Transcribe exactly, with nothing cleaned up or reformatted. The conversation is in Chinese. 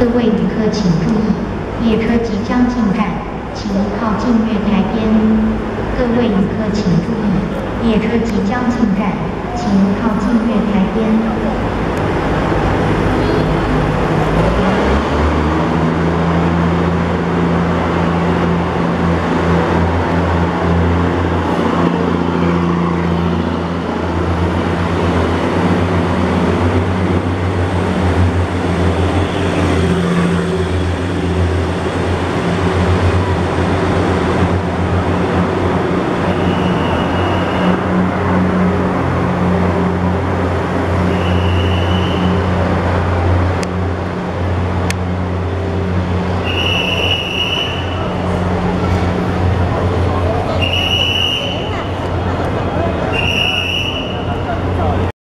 各位旅客请注意，列车即将进站，请靠近月台边。各位旅客请注意，列车即将进站，请靠近月台边。